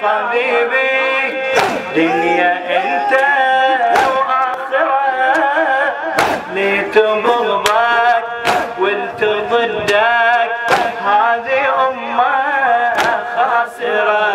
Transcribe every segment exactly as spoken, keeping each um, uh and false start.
حبيبي دنيا انت واخرة لي تبغضك وانت ضدك هذه امة خاسرة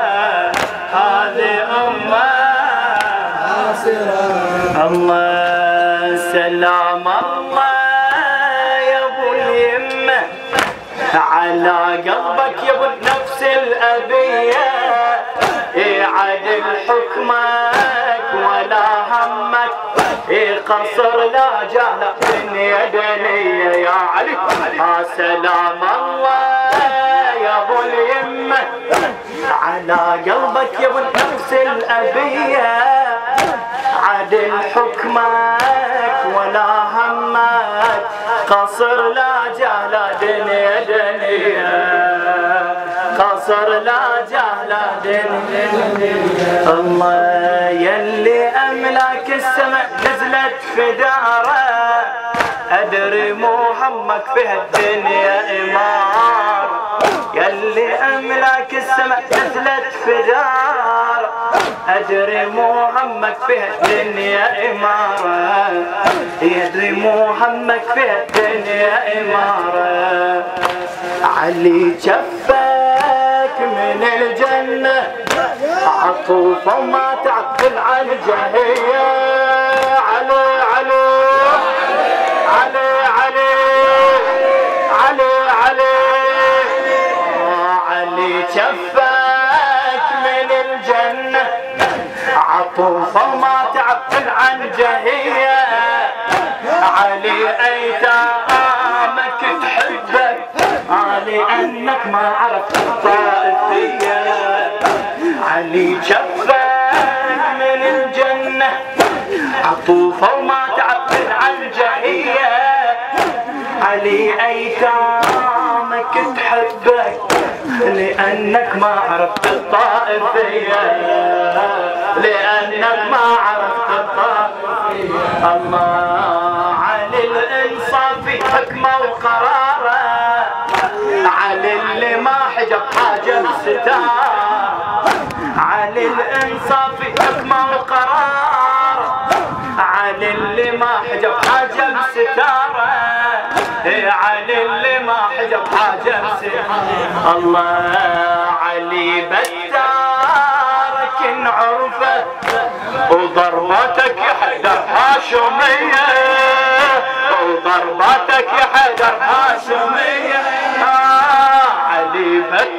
هذه امة خاسرة. الله سلام الله يا ابو اليمة على قلبك يا ابو النفس الابية عدل حكمك ولا همك قصر لا جهل دنيا دنيا يا علي. سلام الله يا ابو اليمة على قلبك يا ابو النفس الابية عدل حكمك ولا همك قصر لا جهل دنيا دنيا قصر لا جهل دنيا. الله يلي املاك السماء نزلت في داره ادري مو همك في هالدنيا امار. يلي املاك السماء نزلت في داره ادري مو همك في هالدنيا اماره يدري مو همك في هالدنيا اماره. علي جفك من الجنة عطوفة وما تعقل عن جهية. علي علي علي علي علي علي علي جفك من الجنة عطوفة وما تعقل عن جهية. علي ايتامك تحبك لأنك ما عرفت الطائفية. علي جفك من الجنة عطوفة وما تعبد عن جهية. علي أيتامك تحبك لأنك ما عرفت الطائفية لأنك ما عرفت الطائفية. الله علي الإنصاف حكمة وقراره علي اللي ما حجب حاجب ستار. علي الانصاف حكمه وقرار علي اللي ما حجب حاجب ستاره. علي اللي ما حجب حاجب ستاره. الله علي بتارك عرفه وضربتك يا حيدر هاشميه وضربتك يا حيدر هاشميه. علي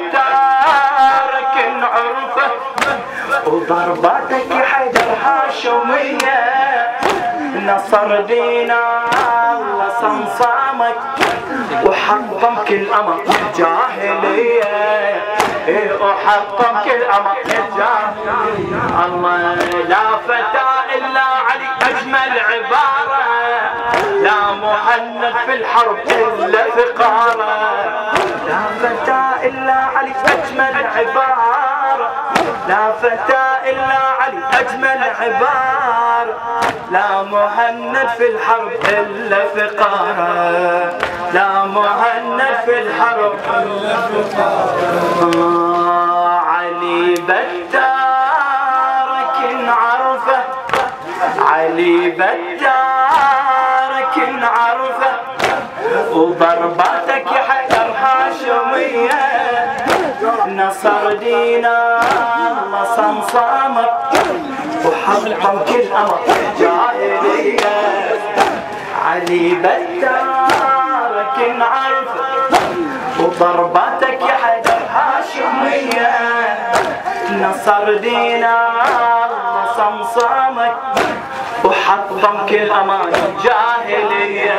بتارك عرفه وضربتك يا حيدر هاشميه. نصر دينا الله صمصامك وحطم كل امر الجاهليه وحطم كل امر الجاهليه. الله لا فتى الا علي اجمل عباره لا مهند في الحرب الا ثقاره. لا فتى الا علي اجمل عباره لا فتى الا علي اجمل عباره لا مهند في الحرب الا فقاره لا مهند في الحرب الا فقاره. علي بتارك عرفه علي بتارك عرفه وضرباتك يا حيدر هاشميه. نصر دينا الله صمصامك وحطم كل امر الجاهليه. علي بتارك عرفه وضرباتك يا حيدر هاشميه. نصر دينا الله صمصامك وحطم كل امان الجاهليه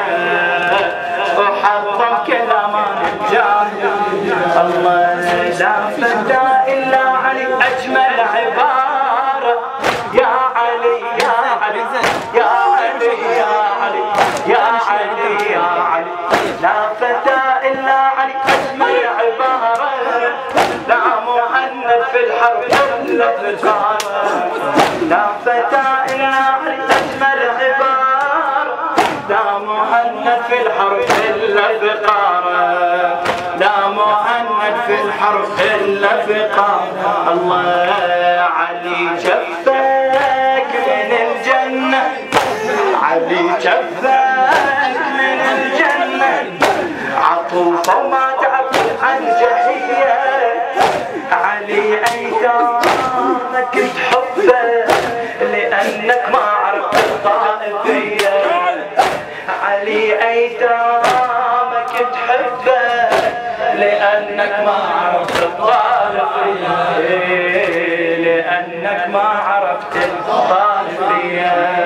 وحطم كل امان الجاهليه. الله لا فتى الا علي اجمل عباره يا علي يا علي يا علي يا علي يا علي يا علي. لا فتى الا علي اجمل عباره لا مهند في الحرب الا فقاره. لا فتى الا علي اجمل عباره لا مهند في الحرب الا فقاره لا مهند في الحرب الا الأفقار. الله علي جفك من الجنة، علي جفك من الجنة، عطوفة وما تعرف عن جهية. علي أيتامك تحبه لأنك ما عرفت الطائفية. علي أيتامك تحبه لأنك ما عرفت الطائفية، لأنك ما عرفت الطائفية.